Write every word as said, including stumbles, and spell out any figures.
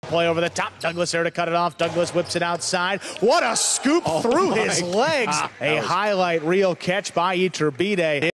Play over the top. Douglas there to cut it off. Douglas whips it outside. What a scoop oh through his legs. God. A highlight reel catch by Iturbide.